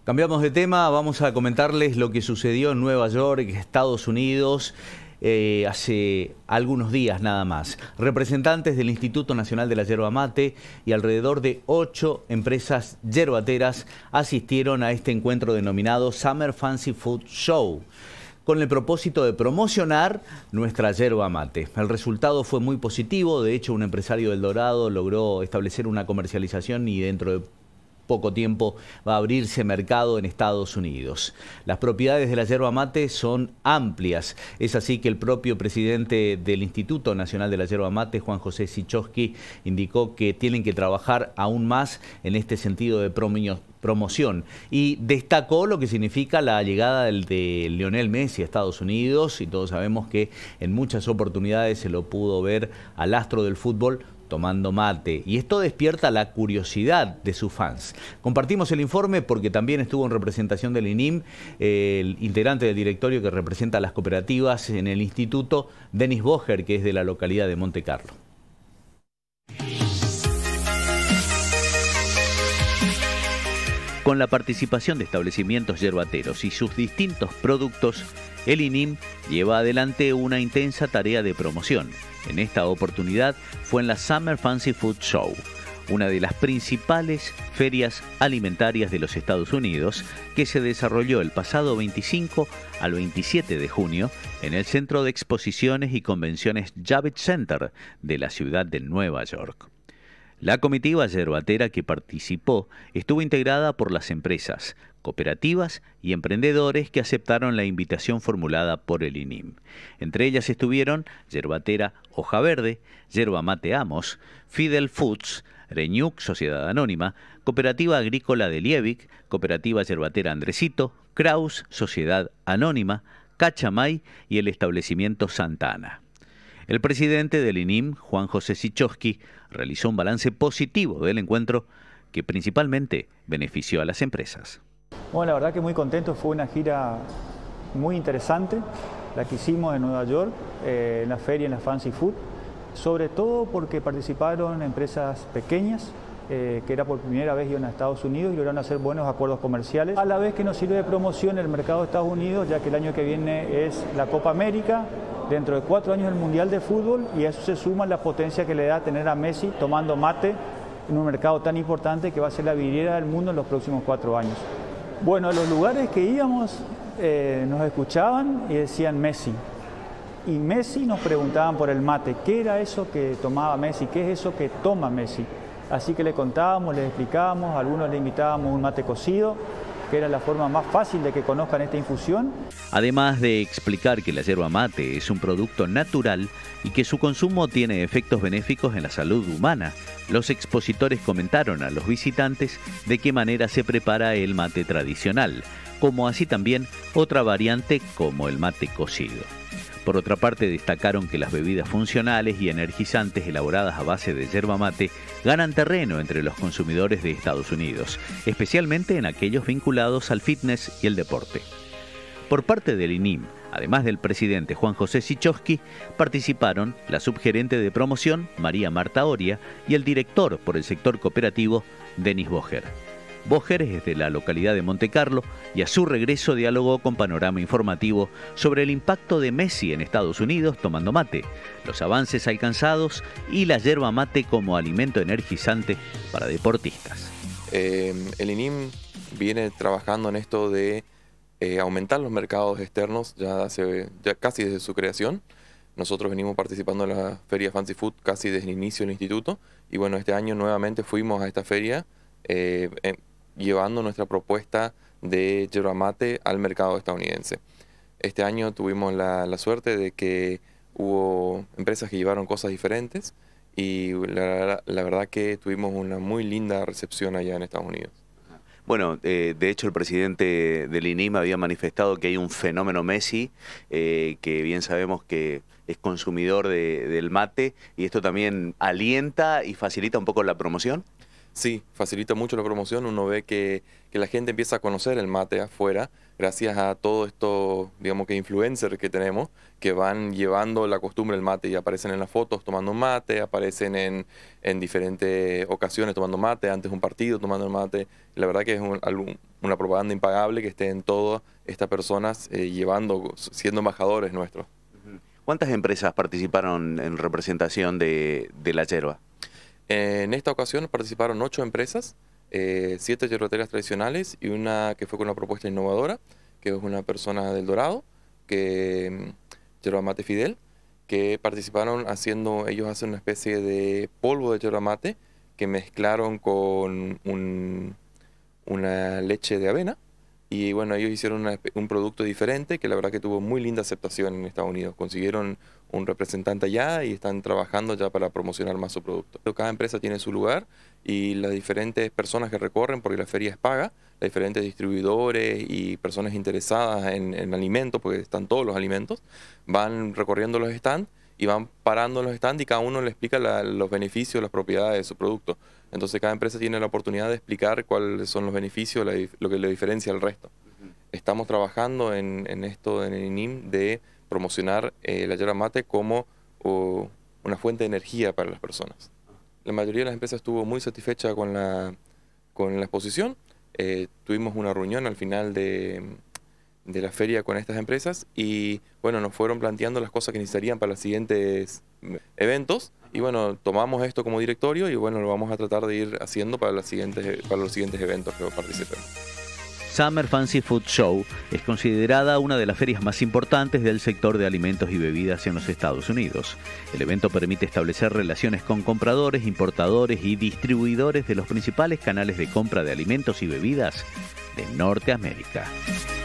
Cambiamos de tema, vamos a comentarles lo que sucedió en Nueva York, Estados Unidos, hace algunos días nada más. Representantes del Instituto Nacional de la Yerba Mate y alrededor de 8 empresas yerbateras asistieron a este encuentro denominado Summer Fancy Food Show, con el propósito de promocionar nuestra yerba mate. El resultado fue muy positivo. De hecho, un empresario del Dorado logró establecer una comercialización y dentro de poco tiempo va a abrirse mercado en Estados Unidos. Las propiedades de la yerba mate son amplias. Es así que el propio presidente del Instituto Nacional de la Yerba Mate, Juan José Sichowski, indicó que tienen que trabajar aún más en este sentido de promoción, y destacó lo que significa la llegada de Lionel Messi a Estados Unidos, y todos sabemos que en muchas oportunidades se lo pudo ver al astro del fútbol tomando mate, y esto despierta la curiosidad de sus fans. Compartimos el informe porque también estuvo en representación del INIM el integrante del directorio que representa a las cooperativas en el instituto, Denis Boger, que es de la localidad de Monte Carlo. Con la participación de establecimientos yerbateros y sus distintos productos, el INIM lleva adelante una intensa tarea de promoción. En esta oportunidad fue en la Summer Fancy Food Show, una de las principales ferias alimentarias de los Estados Unidos, que se desarrolló el pasado 25 al 27 de junio en el Centro de Exposiciones y Convenciones Javits Center de la ciudad de Nueva York. La comitiva yerbatera que participó estuvo integrada por las empresas, cooperativas y emprendedores que aceptaron la invitación formulada por el INIM. Entre ellas estuvieron Yerbatera Hoja Verde, Yerba Mate Amos, Fidel Foods, Reñuc Sociedad Anónima, Cooperativa Agrícola de Liebig, Cooperativa Yerbatera Andresito, Kraus Sociedad Anónima, Cachamay y el establecimiento Santa Ana. El presidente del INIM, Juan José Sichowski, realizó un balance positivo del encuentro que principalmente benefició a las empresas. Bueno, la verdad que muy contento, fue una gira muy interesante la que hicimos en Nueva York, en la feria, en la Fancy Food, sobre todo porque participaron empresas pequeñas, que era por primera vez iban a Estados Unidos y lograron hacer buenos acuerdos comerciales, a la vez que nos sirve de promoción en el mercado de Estados Unidos, ya que el año que viene es la Copa América, dentro de 4 años el Mundial de Fútbol, y a eso se suma la potencia que le da tener a Messi tomando mate en un mercado tan importante que va a ser la vidriera del mundo en los próximos 4 años. Bueno, a los lugares que íbamos nos escuchaban y decían Messi. Y Messi nos preguntaban por el mate, ¿qué era eso que tomaba Messi? ¿Qué es eso que toma Messi? Así que le contábamos, le explicábamos, a algunos le invitábamos un mate cocido, que era la forma más fácil de que conozcan esta infusión. Además de explicar que la yerba mate es un producto natural y que su consumo tiene efectos benéficos en la salud humana, los expositores comentaron a los visitantes de qué manera se prepara el mate tradicional, como así también otra variante como el mate cocido. Por otra parte, destacaron que las bebidas funcionales y energizantes elaboradas a base de yerba mate ganan terreno entre los consumidores de Estados Unidos, especialmente en aquellos vinculados al fitness y el deporte. Por parte del INIM, además del presidente Juan José Sichowski, participaron la subgerente de promoción, María Marta Oria, y el director por el sector cooperativo, Denis Boger. Boger es de la localidad de Monte Carlo y a su regreso dialogó con Panorama Informativo sobre el impacto de Messi en Estados Unidos tomando mate, los avances alcanzados y la yerba mate como alimento energizante para deportistas. El INIM viene trabajando en esto de aumentar los mercados externos ya casi desde su creación. Nosotros venimos participando en la Feria Fancy Food casi desde el inicio del instituto, y bueno, este año nuevamente fuimos a esta feria llevando nuestra propuesta de yerba mate al mercado estadounidense. Este año tuvimos la suerte de que hubo empresas que llevaron cosas diferentes, y la verdad que tuvimos una muy linda recepción allá en Estados Unidos. Bueno, de hecho el presidente del INIM había manifestado que hay un fenómeno Messi, que bien sabemos que es consumidor del mate, y esto también alienta y facilita un poco la promoción. Sí, facilita mucho la promoción. Uno ve que la gente empieza a conocer el mate afuera gracias a todo esto, digamos que influencers que tenemos, que van llevando la costumbre del mate y aparecen en las fotos tomando mate, aparecen en diferentes ocasiones tomando mate, antes de un partido tomando el mate. La verdad que es una propaganda impagable que estén todas estas personas siendo embajadores nuestros. ¿Cuántas empresas participaron en representación de la yerba? En esta ocasión participaron 8 empresas, 7 yerbateras tradicionales y una que fue con una propuesta innovadora, que es una persona del Dorado, Yerba Mate Fidel, que participaron ellos hacen una especie de polvo de yerba mate que mezclaron con una leche de avena. Y bueno, ellos hicieron un producto diferente que la verdad que tuvo muy linda aceptación en Estados Unidos. Consiguieron un representante allá y están trabajando ya para promocionar más su producto. Cada empresa tiene su lugar y las diferentes personas que recorren, porque la feria es paga, los diferentes distribuidores y personas interesadas en alimentos, porque están todos los alimentos, van recorriendo los stands y van parando en los stands y cada uno le explica los beneficios, las propiedades de su producto. Entonces cada empresa tiene la oportunidad de explicar cuáles son los beneficios, lo que le diferencia al resto. Estamos trabajando en esto, en el INIM, de promocionar la yerba mate como una fuente de energía para las personas. La mayoría de las empresas estuvo muy satisfecha con la exposición. Tuvimos una reunión al final de la feria con estas empresas y bueno, nos fueron planteando las cosas que necesitarían para los siguientes eventos y bueno, tomamos esto como directorio y bueno, lo vamos a tratar de ir haciendo para los siguientes eventos que participemos. Summer Fancy Food Show es considerada una de las ferias más importantes del sector de alimentos y bebidas en los Estados Unidos. El evento permite establecer relaciones con compradores, importadores y distribuidores de los principales canales de compra de alimentos y bebidas de Norteamérica.